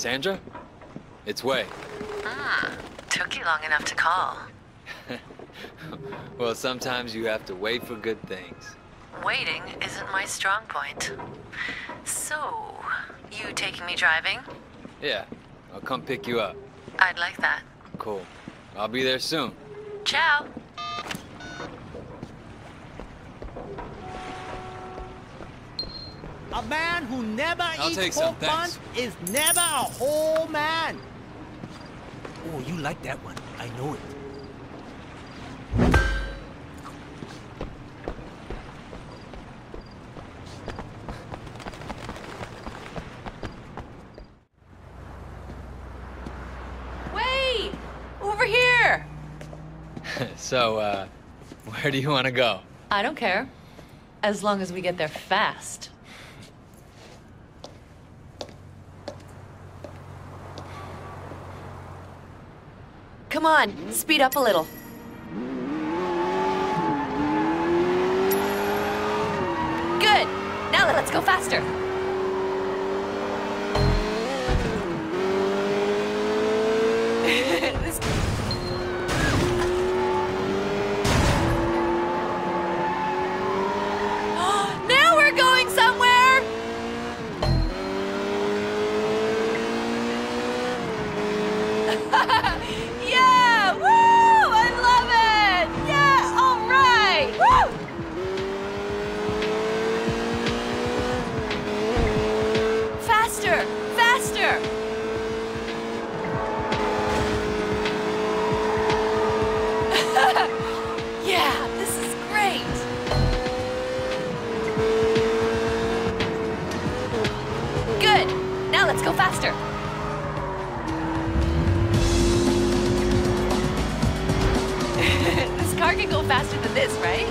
Sandra? It's Wei. Took you long enough to call. Well, sometimes you have to wait for good things. Waiting isn't my strong point. So, you taking me driving? Yeah, I'll come pick you up. I'd like that. Cool. I'll be there soon. Ciao. A man who never take eats some, pork buns is never a whole man. Oh, you like that one. I know it. Wait! Over here! So, where do you want to go? I don't care. As long as we get there fast. Come on, speed up a little. Good! Now let's go faster. This... Now we're going somewhere! Yeah! Woo! I love it! Yeah! All right! Woo! Faster! Faster! Yeah, this is great! Good! Now let's go faster! This car can go faster than this, right?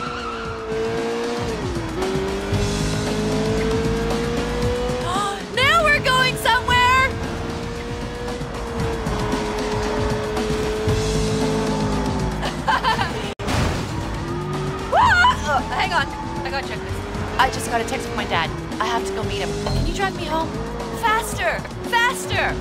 Now we're going somewhere! Hang on, I gotta check this. I just got a text from my dad. I have to go meet him. Can you drive me home? Faster! Faster!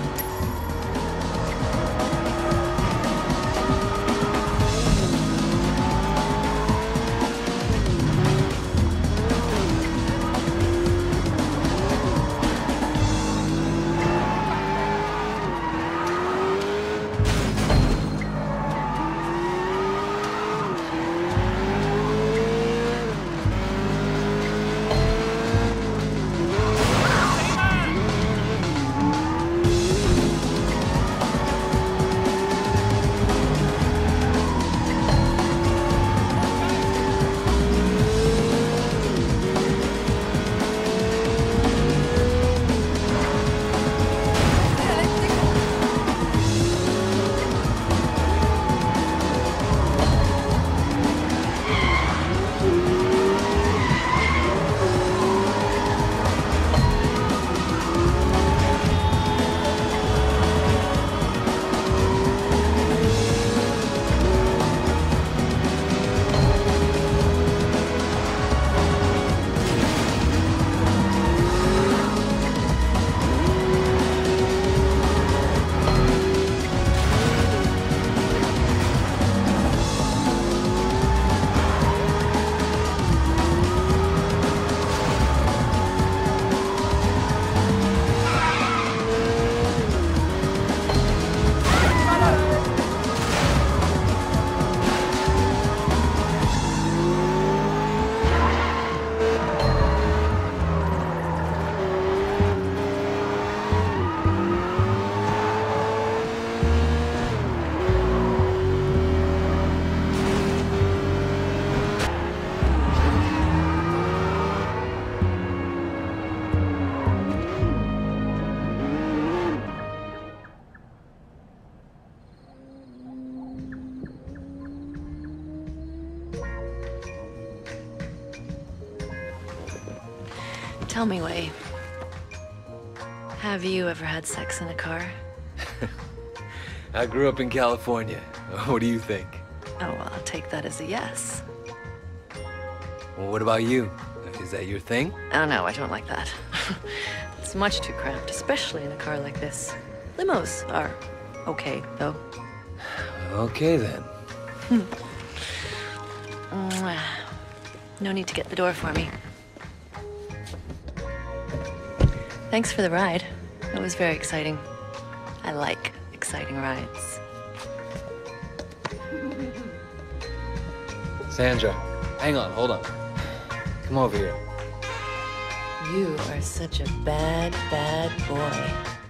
Tell me, Wei, have you ever had sex in a car? I grew up in California. What do you think? Oh, well, I'll take that as a yes. Well, what about you? Is that your thing? Oh, no, I don't like that. It's It's much too cramped, especially in a car like this. Limos are okay, though. Okay, then. No need to get the door for me. Thanks for the ride. It was very exciting. I like exciting rides. Sandra, hang on, hold on. Come over here. You are such a bad, bad boy.